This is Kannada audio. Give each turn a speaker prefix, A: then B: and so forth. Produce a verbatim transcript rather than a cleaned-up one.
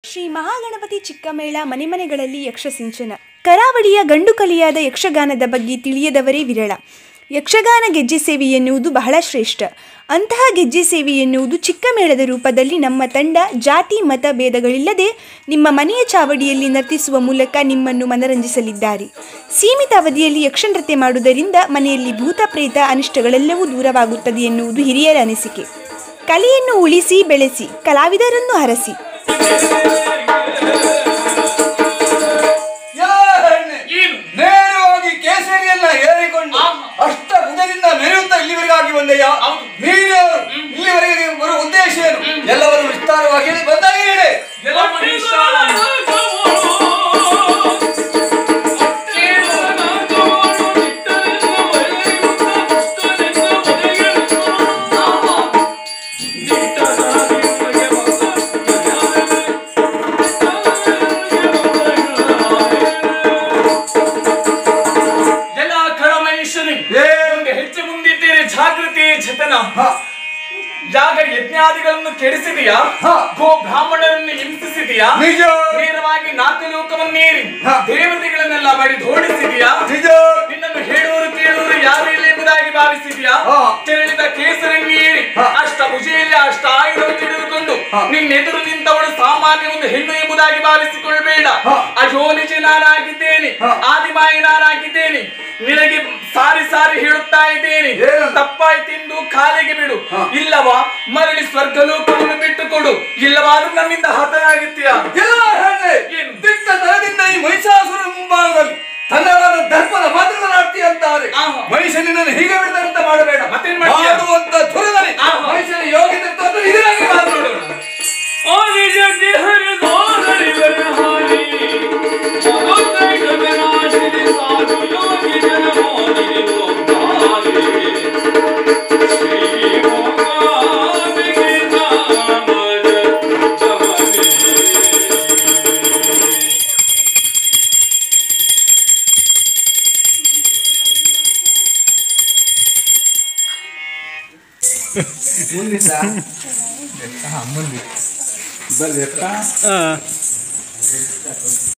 A: ಶ್ರೀ ಮಹಾಗಣಪತಿ ಚಿಕ್ಕಮೇಳ ಮನೆ ಮನೆಗಳಲ್ಲಿ ಯಕ್ಷಸಿಂಚನ. ಕರಾವಳಿಯ ಗಂಡು ಕಲಿಯಾದ ಯಕ್ಷಗಾನದ ಬಗ್ಗೆ ತಿಳಿಯದವರೇ ವಿರಳ. ಯಕ್ಷಗಾನ ಗೆಜ್ಜೆ ಸೇವೆ ಎನ್ನುವುದು ಬಹಳ ಶ್ರೇಷ್ಠ. ಅಂತಹ ಗೆಜ್ಜೆ ಸೇವೆ ಎನ್ನುವುದು ಚಿಕ್ಕ ಮೇಳದ ರೂಪದಲ್ಲಿ ನಮ್ಮ ತಂಡ ಜಾತಿ ಮತ ಭೇದಗಳಿಲ್ಲದೆ ನಿಮ್ಮ ಮನೆಯ ಚಾವಡಿಯಲ್ಲಿ ನರ್ತಿಸುವ ಮೂಲಕ ನಿಮ್ಮನ್ನು ಮನರಂಜಿಸಲಿದ್ದಾರೆ. ಸೀಮಿತ ಅವಧಿಯಲ್ಲಿ ಯಕ್ಷನೃತ್ಯ ಮಾಡುವುದರಿಂದ ಮನೆಯಲ್ಲಿ ಭೂತ ಪ್ರೇತ ಅನಿಷ್ಟಗಳೆಲ್ಲವೂ ದೂರವಾಗುತ್ತದೆ ಎನ್ನುವುದು ಹಿರಿಯರ ಅನಿಸಿಕೆ. ಕಲೆಯನ್ನು ಉಳಿಸಿ ಬೆಳೆಸಿ, ಕಲಾವಿದರನ್ನು ಹರಸಿ.
B: ನೇರವಾಗಿ ಕೇಸರಿಯನ್ನ ಏರಿಕೊಂಡು ಅಷ್ಟ ಭುಜದಿಂದ ಮೆರೆಯುತ್ತಾ ಇಲ್ಲಿವರೆಗಾಗಿ ಬಂದೆಯ ನೀನು ಇಲ್ಲಿವರೆಗೆ ಬರುವ ಉದ್ದೇಶ ಏನು? ಎಲ್ಲವನ್ನು ವಿಸ್ತಾರವಾಗಿ ಬಂದಾಗ ಹೇಳಿ.
C: ಯಾಗ ಯಜ್ಞಾದಿಗಳನ್ನು ಕೆಡಿಸಿದೆಯಾ? ಗೋ ಬ್ರಾಹ್ಮಣರನ್ನು ಹಿಂಸಿಸಿದೆಯಾ? ನೇರವಾಗಿ ನಾಲ್ಕು ಲೋಕವನ್ನೇರಿ ದೇವತೆಗಳನ್ನೆಲ್ಲ ಮಾಡಿ ಧೋಡಿಸಿದೆಯಾ? ನಿನ್ನನ್ನು ಹೇಳುವರು ಕೇಳುವರು ಯಾರು ಇಲ್ಲ ಎಂಬುದಾಗಿ ಭಾವಿಸಿದೆಯಾ? ತೆರಳಿದ ಕೇಸರನ್ನೇರಿ ಅಷ್ಟ ಭುಜೆಯಲ್ಲಿ ಅಷ್ಟ ಆಯುಧವನ್ನು ಹಿಡಿದುಕೊಂಡು ನಿನ್ನೆದುರು ನಿಂತವಳು ಸಾಮಾನ್ಯ ಒಂದು ಹೆಣ್ಣು ಎಂಬುದಾಗಿ ಭಾವಿಸಿಕೊಳ್ಳಬೇಡ. ಅಜೋ ನಿಜ ನಾನಾಗಿದ್ದೇನೆ, ಆದಿಮಾಯಿ ನಾನಾಗಿದ್ದೇನೆ. ನಿನಗೆ ಸಾರಿ ಸಾರಿ ಹೇಳುತ್ತಾ ಇದ್ದೇನೆ, ತಪ್ಪಾಯ್ತೆಂದು ಕಾಲಿಗೆ ಬಿಡು. ಇಲ್ಲವಾ ಮರಳಿ ಸ್ವರ್ಗಲೋಕವನ್ನು ಬಿಟ್ಟುಕೊಡು. ಇಲ್ಲವಾದ್ರೂ ನನ್ನಿಂದ ಹತನಾಗುತ್ತೀಯ.
B: ದಿಟ್ಟ ತರದಿಂದ ಈ ಮಹಿಷಾಸುರ ಮುಂಭಾಗದಲ್ಲಿ ತನ್ನವರ ದರ್ಪದ ಮಾತುಗಳಾಡ್ತೀಯ ಅಂತಾರೆ. ಮನುಷ್ಯನನ್ನು ಹೀಗೆ ಬಿಡದಂತ ಮಾಡಬೇಡ. ಮಾಡುವಂತ ಧುರದಲ್ಲಿ ಮನುಷ್ಯನ ಯೋಗ್ಯತೆ ಇದರಾಗಿ ಮಾತನಾಡೋಣ. ಮುಂದಿನ ಮುಂದೆ